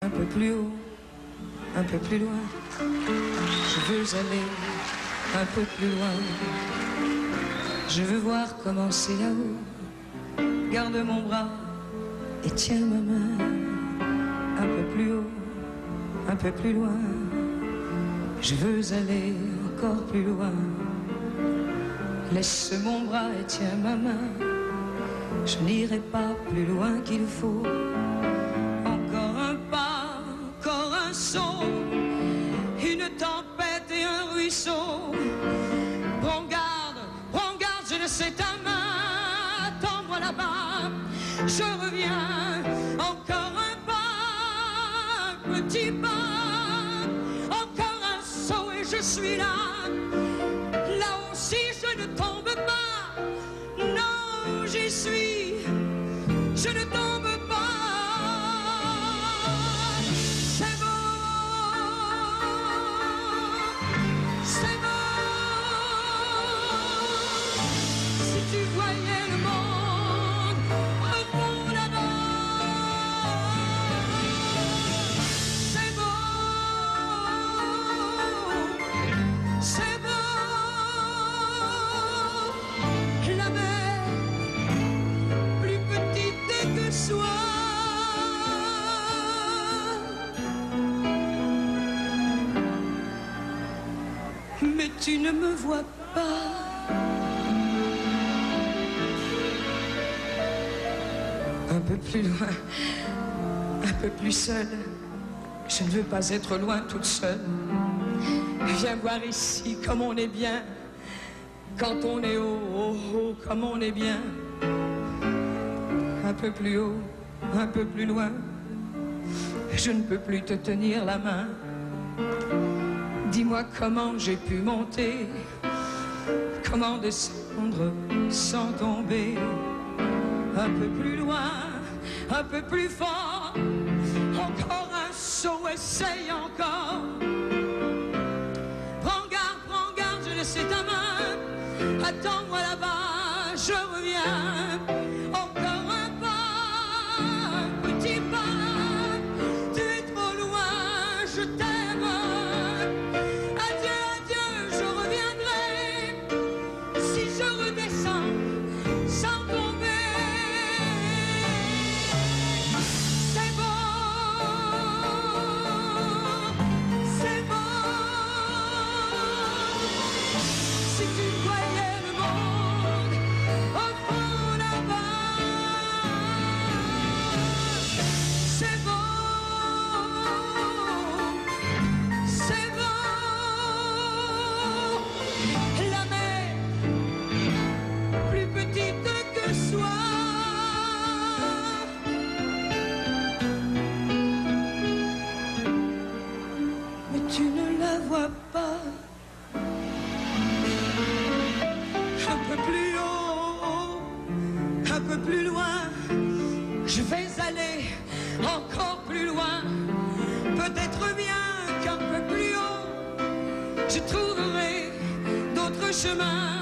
Un peu plus haut, un peu plus loin, je veux aller un peu plus loin. Je veux voir comment c'est là-haut. Garde mon bras et tiens ma main. Un peu plus haut, un peu plus loin. Je veux aller encore plus loin. Laisse mon bras et tiens ma main. Je n'irai pas plus loin qu'il faut. Encore un pas, encore un saut. Une tempête et un ruisseau. Prends garde, je ne sais ta main. Attends-moi là-bas, je reviens. Encore un pas, un petit pas. Encore un saut et je suis là. Là aussi je ne tombe pas. Non, j'y suis. Je ne tombe pas. C'est beau. C'est beau. Si tu voyais le monde au fond là-bas. C'est beau. C'est beau. La mer plus petite que soi. Mais tu ne me vois pas. Un peu plus loin, un peu plus seule. Je ne veux pas être loin toute seule. Viens voir ici comme on est bien. Quand on est haut, haut, haut, comme on est bien. Un peu plus haut, un peu plus loin. Je ne peux plus te tenir la main. Dis-moi comment j'ai pu monter, comment descendre sans tomber. Un peu plus loin, un peu plus fort. Encore un saut, essaye encore. Prends garde, je ne sais ta main. Attends-moi là-bas, je reviens. Encore un pas, un petit pas. Tu es trop loin, je t'aime. Adieu, adieu, je reviendrai. Si je redescends sans tomber. C'est beau. C'est beau. Si tu voyais le monde au fond là-bas. C'est beau. C'est beau. La mer plus petite que soi. Mais tu ne la vois pas. Un peu plus haut, un peu plus loin. Je vais aller encore plus loin. Peut-être bien qu'un peu plus haut, je trouverai d'autres chemins.